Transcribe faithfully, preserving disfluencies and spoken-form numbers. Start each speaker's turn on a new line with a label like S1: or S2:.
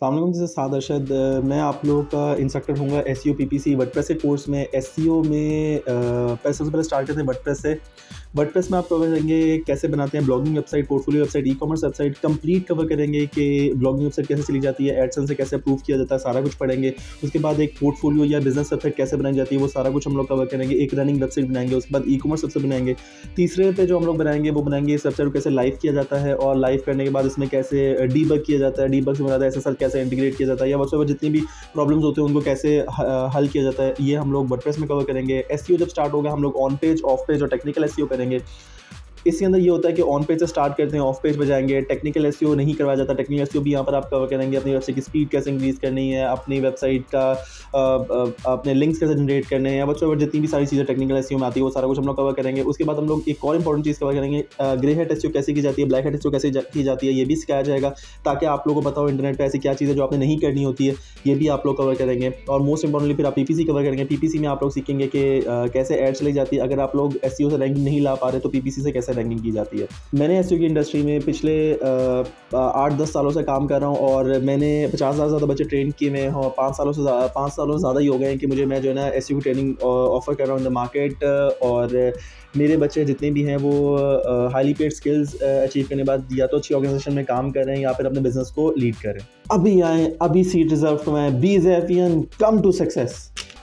S1: अस्सलामुअलैकुम, जैसे साद अरशद। मैं आप लोगों का इंस्ट्रक्टर होऊंगा एसईओ पीपीसी वर्डप्रेस के कोर्स में। एसईओ में पहले सबसे पहले स्टार्ट करते हैं वर्डप्रेस से। वर्डप्रेस में आप कवर करेंगे कैसे बनाते हैं blogging website, portfolio website, e commerce website. Complete cover करेंगे कि ब्लॉगिंग वेबसाइट कैसे चली जाती है, एडसेंस से कैसे अप्रूव किया जाता है, सारा कुछ पढ़ेंगे। उसके बाद एक पोर्टफोलियो या बिजनेस वेबसाइट कैसे बनाई जाती है, वो सारा कुछ हम लोग कवर करेंगे। एक रनिंग वेबसाइट बनाएंगे, उसके बाद ई कॉमर्स वेबसाइट बनाएंगे। तीसरे पे जो हम लोग बनाएंगे वो बनाएंगे इस वेबसाइट को कैसे लाइव किया जाता है, और लाइव करने के बाद इसमें कैसे डीबग किया जाता है, डीबग से बनाता है एसएसएल कैसे इंटीग्रेट किया जाता है, या व्हाट्सएवर जितनी भी प्रॉब्लम्स होते हैं उनको कैसे हल किया जाता है, ये हम लोग वर्डप्रेस में कवर करेंगे। एसईओ जब स्टार्ट होगा हम लोग ऑन पेज, ऑफ पेज और टेक्निकल एसईओ करेंगे। इसके अंदर ये होता है कि ऑन पेज से स्टार्ट करते हैं, ऑफ पेज पे जाएंगे। टेक्निकल एसईओ नहीं करवाया जाता, टेक्निकल एसईओ भी यहाँ पर आप कवर करेंगे। अपनी वेबसाइट की स्पीड कैसे इंक्रीज़ करनी है, अपनी वेबसाइट का अपने लिंक्स कैसे जनरेट करने हैं, व्हाट्सएवर जितनी भी सारी चीज़ें टेक्निकल एसईओ में आती है वो सारा कुछ हम लोग कवर करेंगे। उसके बाद हम लोग एक और इंपॉर्टेंट चीज़ कवर करेंगे, ग्रे हेड एसईओ कैसे की जाती है, ब्लैक हेड एसईओ कैसे की जाती है, ये भी सिखाया जाएगा ताकि आप लोगों को पता हो इंटरनेट पर ऐसी क्या चीज़ें जो आपने नहीं करनी होती है, ये भी आप लोग कवर करेंगे। और मोस्ट इंपॉर्टेंटली फिर आप पीपीसी कवर करेंगे। पीपीसी में आप लोग सीखेंगे कि कैसे एड चली जाती है। अगर आप लोग एसईओ से रैंकिंग नहीं ला पा रहे तो पीपीसी से कैसे रैंकिंग की जाती है। मैंने एसईओ की इंडस्ट्री में पिछले आठ दस सालों से काम कर रहा हूँ और मैंने पचास हज़ार ज़्यादा बच्चे ट्रेन किए हुए हैं। पाँच सालों से पाँच सालों से ज़्यादा ही हो गए हैं कि मुझे मैं जो है ना एसईओ की ट्रेनिंग ऑफ़र कर रहा हूँ इन द मार्केट। और मेरे बच्चे जितने भी हैं वो हाईली पेड स्किल्स अचीव करने के बाद या तो अच्छी ऑर्गेनाइजेशन में काम कर रहे हैं या फिर अपने बिजनेस को लीड कर रहे हैं। अभी आएँ, अभी सीट रिजर्व करवाएं। बी ज़ैफियन, कम टू सक्सेस।